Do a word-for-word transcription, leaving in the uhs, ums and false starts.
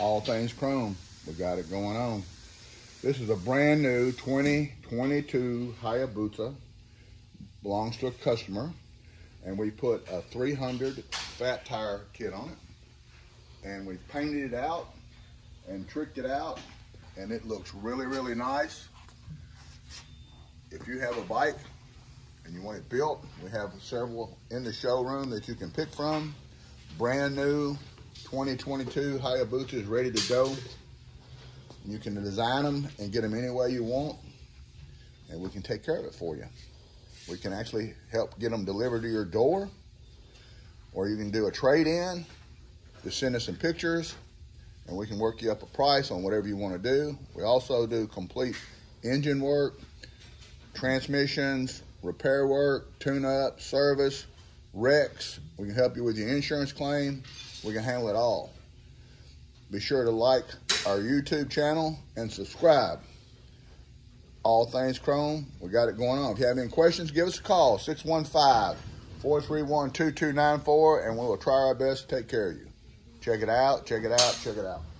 All Things Chrome. We got it going on. This is a brand new twenty twenty-two Hayabusa. Belongs to a customer. And we put a three hundred fat tire kit on it. And we painted it out and tricked it out. And it looks really, really nice. If you have a bike and you want it built, we have several in the showroom that you can pick from. Brand new twenty twenty-two Hayabusa is ready to go. You can design them and get them any way you want, and we can take care of it for you. We can actually help get them delivered to your door, or you can do a trade-in. Just send us some pictures, and we can work you up a price on whatever you want to do. We also do complete engine work, transmissions, repair work, tune-up, service, wrecks. We can help you with your insurance claim. We can handle it all. Be sure to like our YouTube channel and subscribe. All Things Chrome, we got it going on. If you have any questions, give us a call, six one five, four three one, two two nine four, and we will try our best to take care of you. Check it out, check it out, check it out.